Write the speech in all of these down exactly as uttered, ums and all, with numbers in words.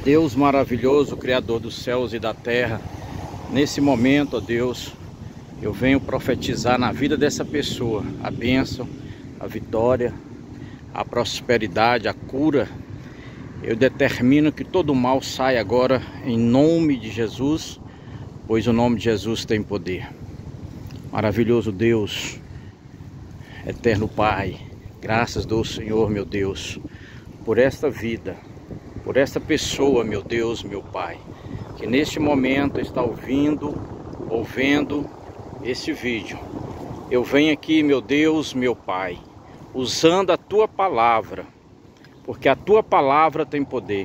Deus maravilhoso, Criador dos céus e da terra, nesse momento, ó Deus, eu venho profetizar na vida dessa pessoa a bênção, a vitória, a prosperidade, a cura. Eu determino que todo mal saia agora em nome de Jesus, pois o nome de Jesus tem poder. Maravilhoso Deus, eterno Pai, graças dou, Senhor, meu Deus, por esta vida, por esta pessoa, meu Deus, meu Pai, que neste momento está ouvindo, ouvendo este vídeo. Eu venho aqui, meu Deus, meu Pai, usando a Tua Palavra, porque a Tua Palavra tem poder.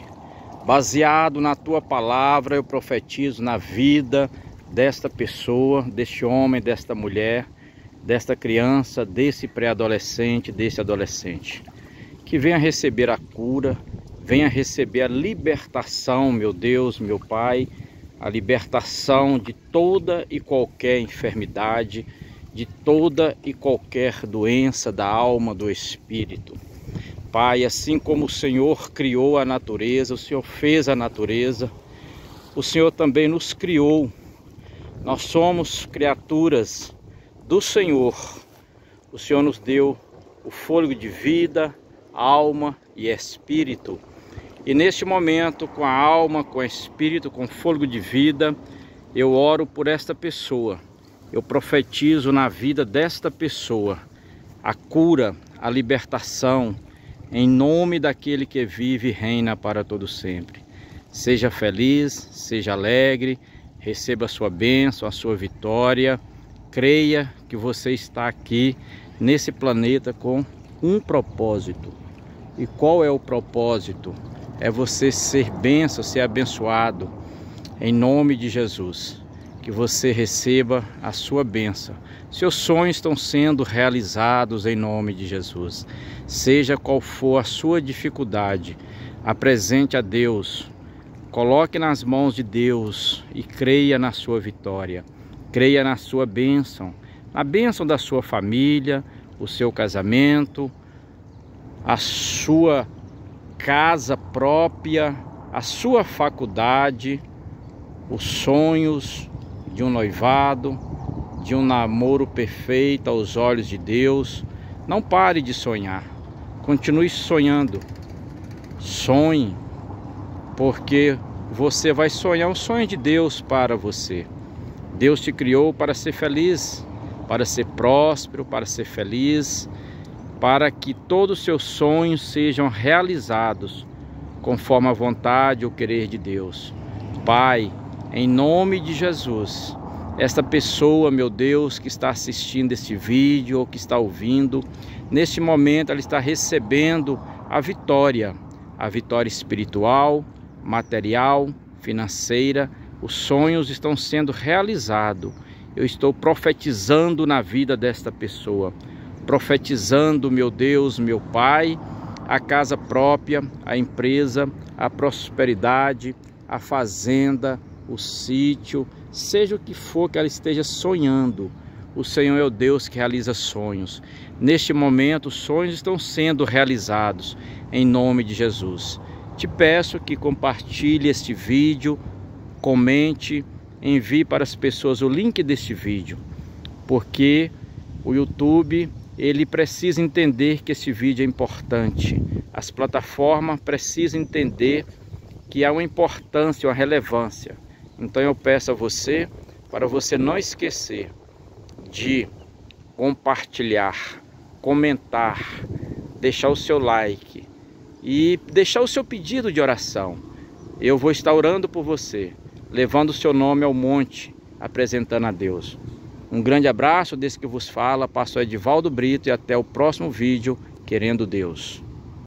Baseado na Tua Palavra, eu profetizo na vida desta pessoa, deste homem, desta mulher, desta criança, desse pré-adolescente, desse adolescente, que venha receber a cura, venha receber a libertação, meu Deus, meu Pai, a libertação de toda e qualquer enfermidade, de toda e qualquer doença da alma, do espírito. Pai, assim como o Senhor criou a natureza, o Senhor fez a natureza, o Senhor também nos criou. Nós somos criaturas do Senhor. O Senhor nos deu o fôlego de vida, alma e espírito. E neste momento, com a alma, com o espírito, com o fôlego de vida, eu oro por esta pessoa. Eu profetizo na vida desta pessoa a cura, a libertação, em nome daquele que vive e reina para todo sempre. Seja feliz, seja alegre, receba a sua bênção, a sua vitória. Creia que você está aqui nesse planeta com um propósito. E qual é o propósito? É você ser bênção, ser abençoado, em nome de Jesus. Que você receba a sua bênção. Seus sonhos estão sendo realizados em nome de Jesus. Seja qual for a sua dificuldade, apresente a Deus. Coloque nas mãos de Deus e creia na sua vitória. Creia na sua bênção, na bênção da sua família, o seu casamento, a sua casa própria, a sua faculdade, os sonhos de um noivado, de um namoro perfeito aos olhos de Deus. Não pare de sonhar, continue sonhando, sonhe, porque você vai sonhar um sonho de Deus para você. Deus te criou para ser feliz, para ser próspero, para ser feliz, para que todos os seus sonhos sejam realizados conforme a vontade e o querer de Deus. Pai, em nome de Jesus, esta pessoa, meu Deus, que está assistindo este vídeo ou que está ouvindo, neste momento ela está recebendo a vitória, a vitória espiritual, material, financeira. Os sonhos estão sendo realizados. Eu estou profetizando na vida desta pessoa. Profetizando, meu Deus, meu Pai, a casa própria, a empresa, a prosperidade, a fazenda, o sítio, seja o que for que ela esteja sonhando. O Senhor é o Deus que realiza sonhos. Neste momento, os sonhos estão sendo realizados em nome de Jesus. Te peço que compartilhe este vídeo, comente, envie para as pessoas o link deste vídeo, porque o YouTube, ele precisa entender que esse vídeo é importante. As plataformas precisam entender que há uma importância, uma relevância. Então eu peço a você, para você não esquecer de compartilhar, comentar, deixar o seu like e deixar o seu pedido de oração. Eu vou estar orando por você, levando o seu nome ao monte, apresentando a Deus. Um grande abraço desse que vos fala, pastor Edivaldo Brito, e até o próximo vídeo, querendo Deus.